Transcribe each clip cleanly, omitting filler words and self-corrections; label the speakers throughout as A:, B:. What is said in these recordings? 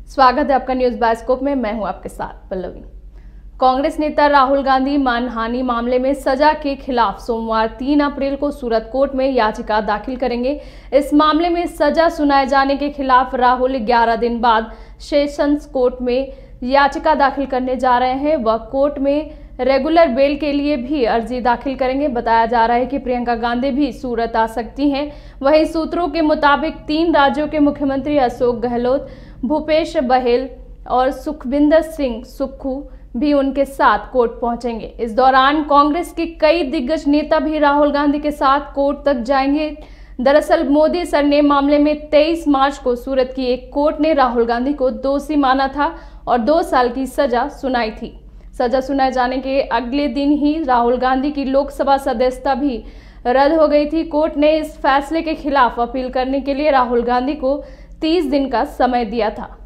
A: स्वागत है आपका न्यूज बायोस्कोप में। मैं हूं आपके साथ पल्लवी। कांग्रेस नेता राहुल गांधी मानहानि मामले में सजा के खिलाफ सोमवार 3 अप्रैल को सूरत कोर्ट में याचिका दाखिल करेंगे। इस मामले में सजा सुनाए जाने के खिलाफ राहुल 11 दिन बाद सेशंस कोर्ट में याचिका दाखिल करने जा रहे हैं। वह कोर्ट में रेगुलर बेल के लिए भी अर्जी दाखिल करेंगे। बताया जा रहा है कि प्रियंका गांधी भी सूरत आ सकती हैं। वहीं सूत्रों के मुताबिक 3 राज्यों के मुख्यमंत्री अशोक गहलोत, भूपेश बघेल और सुखविंदर सिंह सुक्खू भी उनके साथ कोर्ट पहुंचेंगे। इस दौरान कांग्रेस के कई दिग्गज नेता भी राहुल गांधी के साथ कोर्ट तक जाएंगे। दरअसल मोदी सरनेम मामले में 23 मार्च को सूरत की एक कोर्ट ने राहुल गांधी को दोषी माना था और 2 साल की सजा सुनाई थी। सजा सुनाए जाने के अगले दिन ही राहुल गांधी की लोकसभा सदस्यता भी रद्द हो गई थी। कोर्ट ने इस फैसले के खिलाफ अपील करने के लिए राहुल गांधी को 30 दिन का समय दिया था।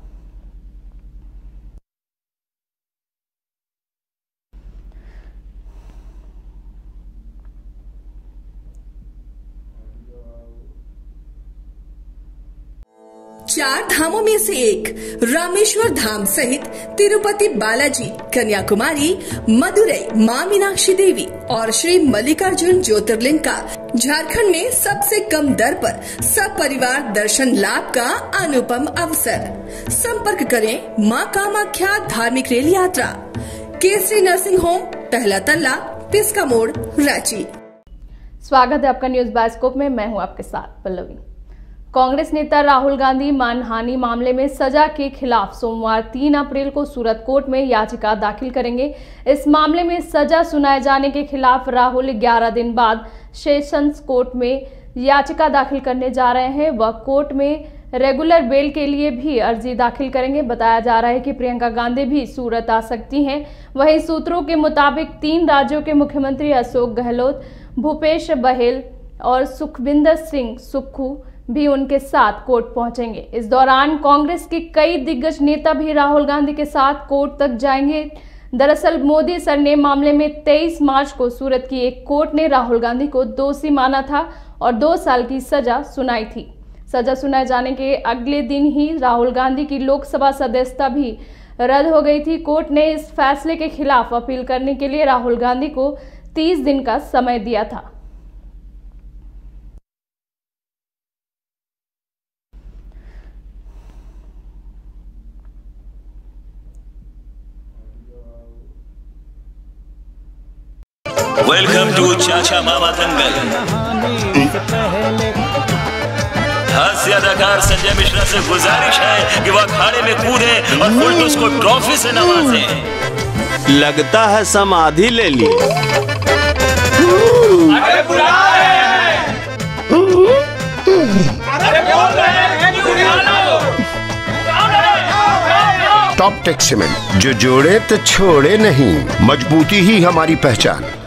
B: चार धामों में से एक रामेश्वर धाम सहित तिरुपति बालाजी, कन्याकुमारी, मदुरई मां मीनाक्षी देवी और श्री मल्लिकार्जुन ज्योतिर्लिंग का झारखंड में सबसे कम दर पर सब परिवार दर्शन लाभ का अनुपम अवसर। संपर्क करें मां कामाख्या धार्मिक रेल यात्रा, केसरी नर्सिंग होम, पहला तल्ला, पिस्का मोड़, रांची।
A: स्वागत है आपका न्यूज बायोस्कोप में। मैं हूं आपके साथ पल्लवी। कांग्रेस नेता राहुल गांधी मानहानि मामले में सजा के खिलाफ सोमवार 3 अप्रैल को सूरत कोर्ट में याचिका दाखिल करेंगे। इस मामले में सजा सुनाए जाने के खिलाफ राहुल 11 दिन बाद सेशंस कोर्ट में याचिका दाखिल करने जा रहे हैं। वह कोर्ट में रेगुलर बेल के लिए भी अर्जी दाखिल करेंगे। बताया जा रहा है कि प्रियंका गांधी भी सूरत आ सकती हैं। वहीं सूत्रों के मुताबिक 3 राज्यों के मुख्यमंत्री अशोक गहलोत, भूपेश बघेल और सुखविंदर सिंह सुक्खू भी उनके साथ कोर्ट पहुंचेंगे। इस दौरान कांग्रेस के कई दिग्गज नेता भी राहुल गांधी के साथ कोर्ट तक जाएंगे। दरअसल मोदी सरनेम मामले में 23 मार्च को सूरत की एक कोर्ट ने राहुल गांधी को दोषी माना था और 2 साल की सजा सुनाई थी। सजा सुनाए जाने के अगले दिन ही राहुल गांधी की लोकसभा सदस्यता भी रद्द हो गई थी। कोर्ट ने इस फैसले के खिलाफ अपील करने के लिए राहुल गांधी को 30 दिन का समय दिया था।
C: वेलकम टू चाचा मामा दंगल। हास्य अदाकार संजय मिश्रा से गुजारिश है कि वह अखाड़े में कूदे और फुलटूस को ट्रॉफी से नवाजे।
D: लगता है समाधि ले ली।
E: अरे बुला रहे हैं। अरे बोल रहे हैं कि बुला लो।
F: टॉप टेक सीमेंट, जो जोड़े तो छोड़े नहीं, मजबूती ही हमारी पहचान।